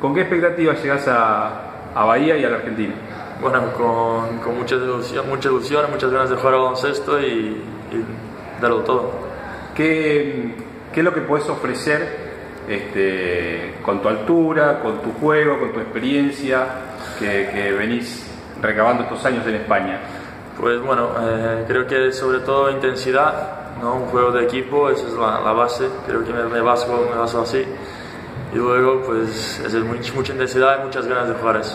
¿Con qué expectativas llegas a Bahía y a la Argentina? Bueno, con mucha ilusión, muchas ganas de jugar al baloncesto y darlo todo. ¿Qué es lo que puedes ofrecer con tu altura, con tu juego, con tu experiencia que venís recabando estos años en España? Pues bueno, creo que sobre todo intensidad, ¿no? Un juego de equipo, esa es la base, creo que me baso así. Y luego pues es mucha intensidad y muchas ganas de jugar eso.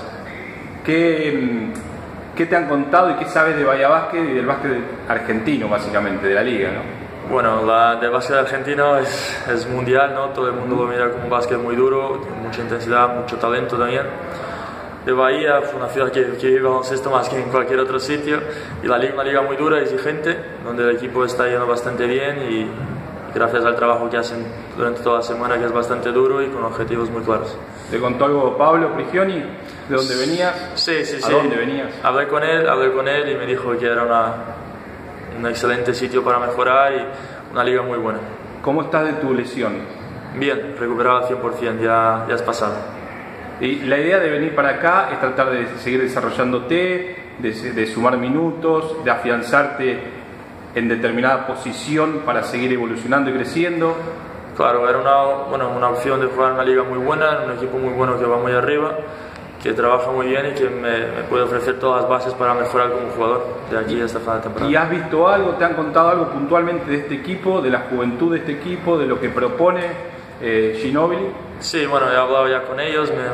¿Qué te han contado y qué sabes de Bahía Básquet y del básquet argentino, básicamente, de la liga, ¿no? Bueno, del básquet argentino es mundial, ¿no? Todo el mundo lo mira como un básquet muy duro, mucha intensidad, mucho talento también. De Bahía fue una ciudad que vive baloncesto más que en cualquier otro sitio, y la liga una liga muy dura, exigente, donde el equipo está yendo bastante bien y gracias al trabajo que hacen durante toda la semana, que es bastante duro y con objetivos muy claros. ¿Te contó algo Pablo Prigioni? ¿De dónde venías? Sí. ¿A dónde venías? Hablé con él y me dijo que era un excelente sitio para mejorar y una liga muy buena. ¿Cómo estás de tu lesión? Bien, recuperado al 100%, ya es pasado. Y la idea de venir para acá es tratar de seguir desarrollándote, de sumar minutos, de afianzarte en determinada posición para seguir evolucionando y creciendo. Claro, era una opción de jugar en una liga muy buena, en un equipo muy bueno que va muy arriba, que trabaja muy bien y que me puede ofrecer todas las bases para mejorar como jugador de aquí hasta final de temporada. ¿Y has visto algo, te han contado algo puntualmente de este equipo, de la juventud de este equipo, de lo que propone Ginóbili? Sí, bueno, he hablado ya con ellos, me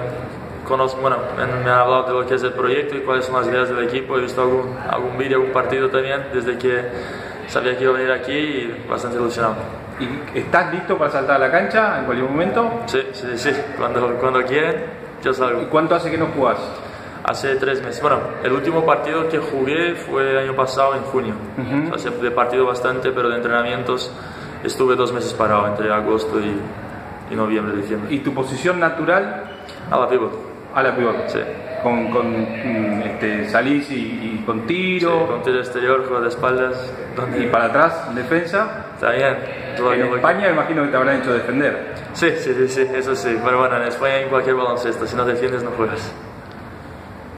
han hablado de lo que es el proyecto y cuáles son las ideas del equipo. He visto algún vídeo, algún partido también, desde que sabía que iba a venir aquí y bastante ilusionado. ¿Y estás listo para saltar a la cancha en cualquier momento? Sí, cuando quieren, yo salgo. ¿Y cuánto hace que no jugás? Hace 3 meses. Bueno, el último partido que jugué fue el año pasado, en junio. O sea, de partido bastante, pero de entrenamientos estuve 2 meses parado, entre agosto y noviembre, diciembre. ¿Y tu posición natural? A la pivot. A la pivot. Sí. Salís y con tiro. Sí, con tiro exterior, juego de espaldas. ¿Y para atrás, defensa? Está bien. En España me imagino que te habrán hecho defender. Sí, eso sí. Pero bueno, en España en cualquier baloncesto, si no defiendes no juegas.